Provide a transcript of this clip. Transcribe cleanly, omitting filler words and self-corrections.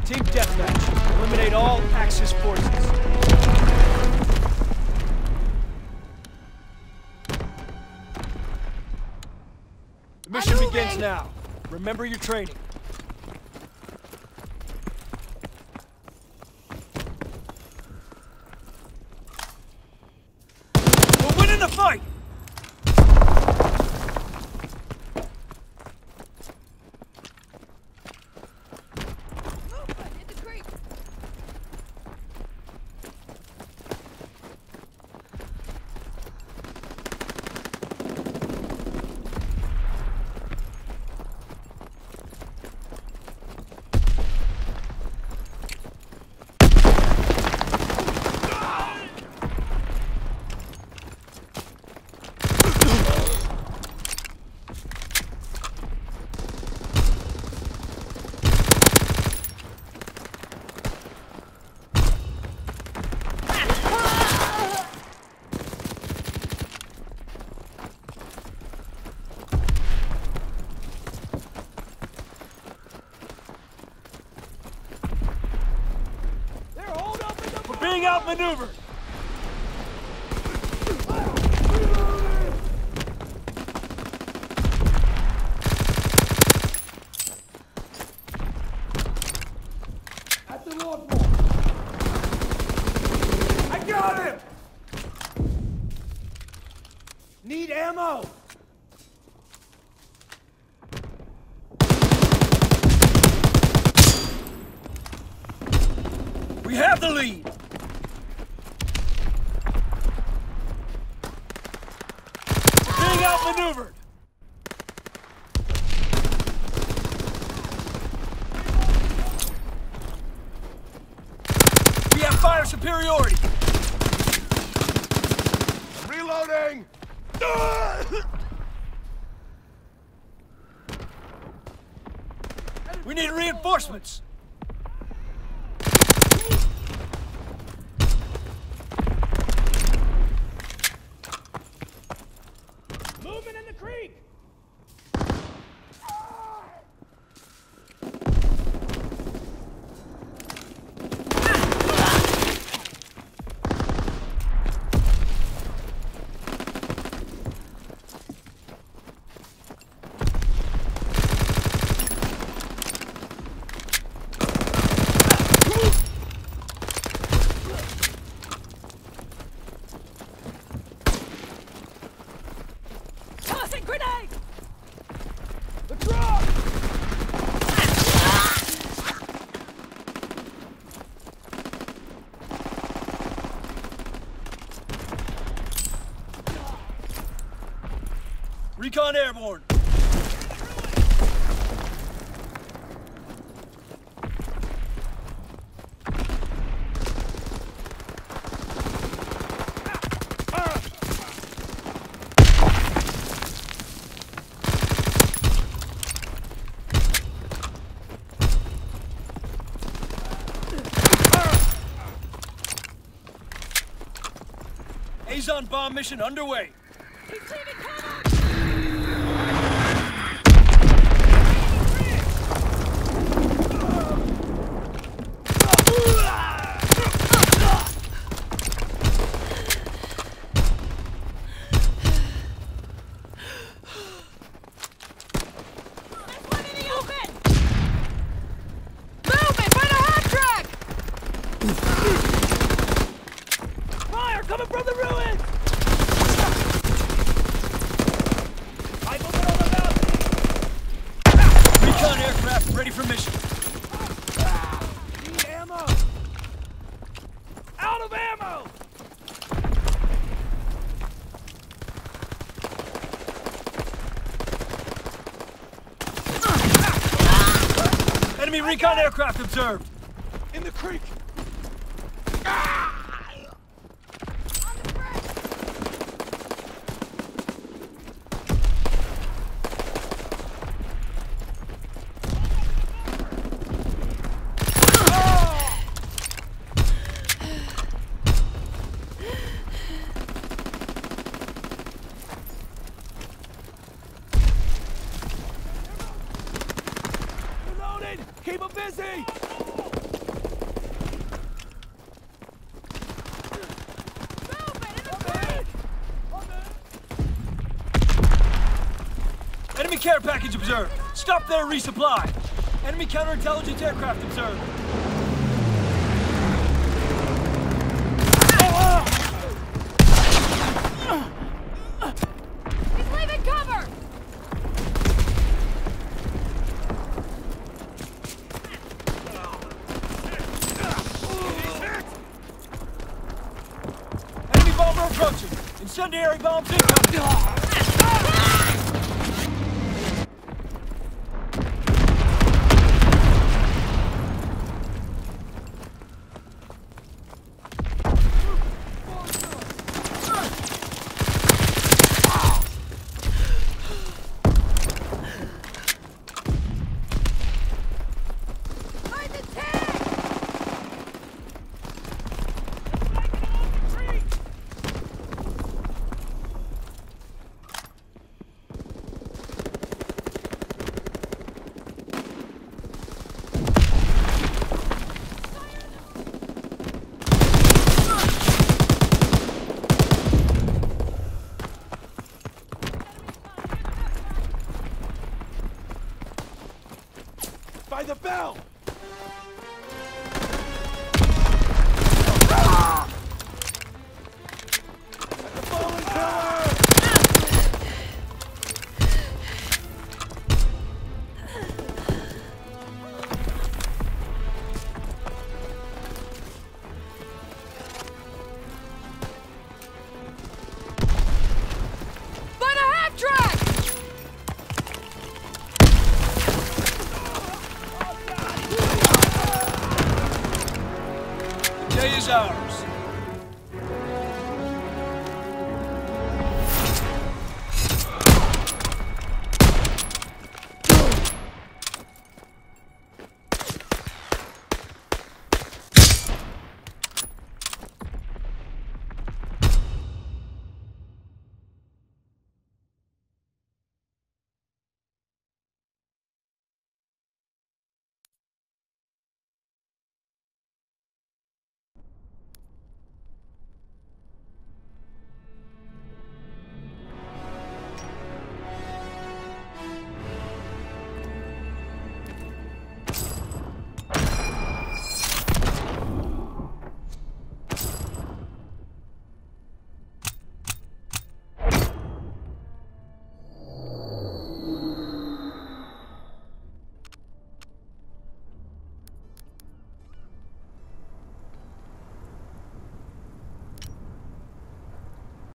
Team Deathmatch. Eliminate all Axis forces. The mission begins now. Remember your training. We're winning the fight! Being outmaneuvered! At the log wall! I got him! Need ammo! We have the lead! Outmaneuvered! We have fire superiority! Reloading! We need reinforcements! Movement in the creek! Grenade! The truck! Recon airborne! Azon bomb mission underway. He's taking cover! There's one in the open! Movement! Find a hot track! Fire coming from the ruins! Rifleman on the balcony! Recon aircraft ready for mission. Need ammo! Out of ammo! Enemy recon aircraft observed! In the creek! Keep him busy! care package observed. Stop there, resupply. Enemy counterintelligence aircraft observed. He's leaving cover! Enemy bomber approaching. Incendiary bombs incoming. Find the tank! By the bell! At the fallen tower! Find a half-track! Day is ours.